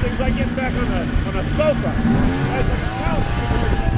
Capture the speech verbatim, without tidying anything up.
thing's like getting back on a, on a sofa. It's like a couch.